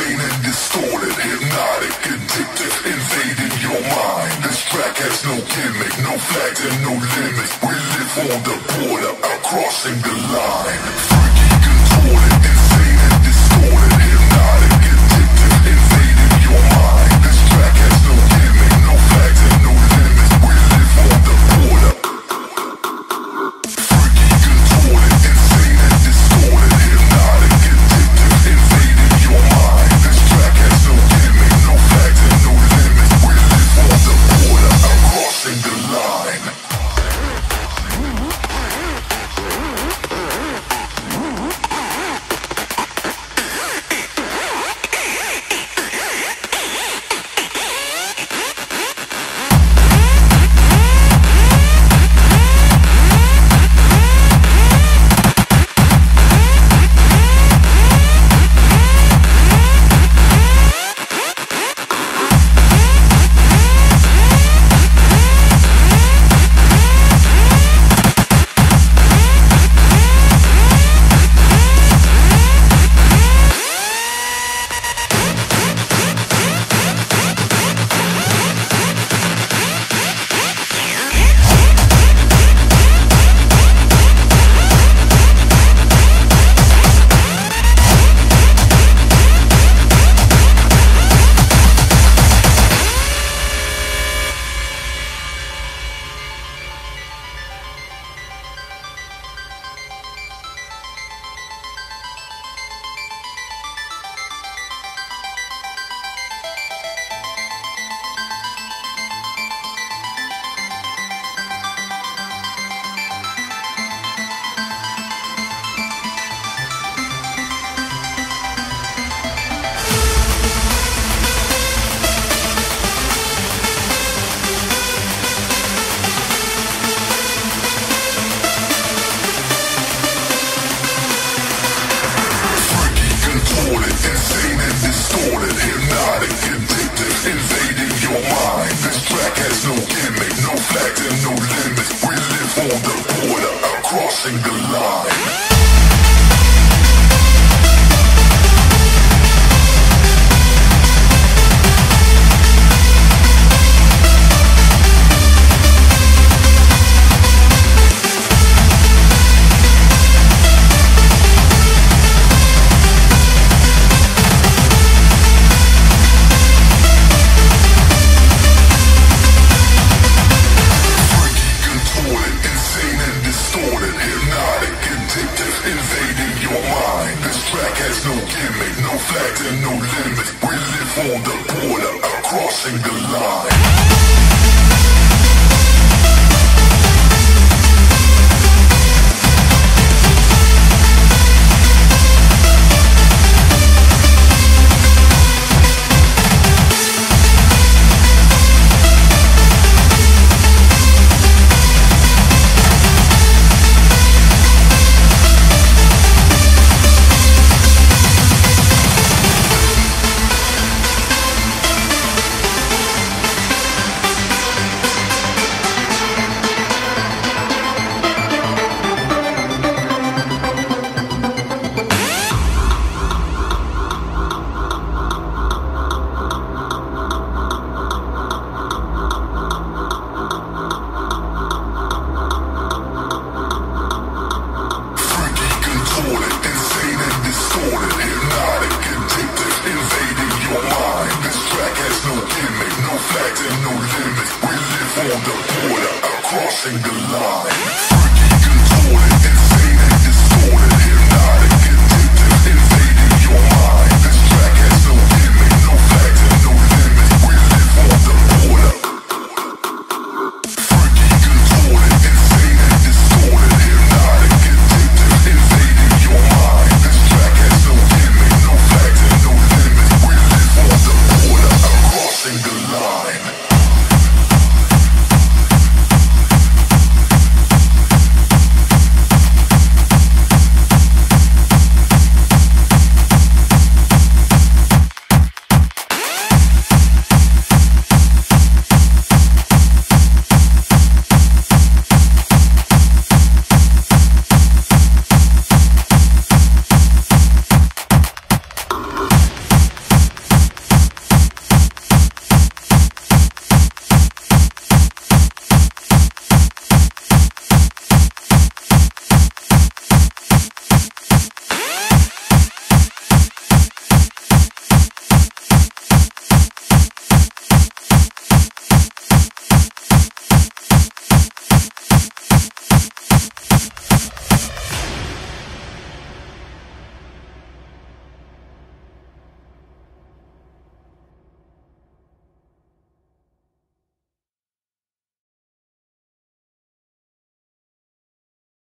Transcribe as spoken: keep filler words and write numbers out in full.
insane and distorted, hypnotic, addictive, invading your mind. This track has no gimmick, no flags and no limits. We live on the border, out crossing the line. Freaky, contorted, insane and distorted, hypnotic, addictive, invading your mind. This track has no gimmick, no flags and no limits. We live on the border. Freaky, contorted, insane and distorted, hypnotic, addictive, invading your mind. This track has no gimmick, no flags and no limits. We live on the border, out crossing the line. Insane and distorted, hypnotic, addictive, invading your mind. This track has no gimmick, no flags and no limits. We live on the border, out crossing the line. No gimmick, no flags and no limits. We live on the border, out crossing the line. On the border, out crossing the line. Freaky, contorted.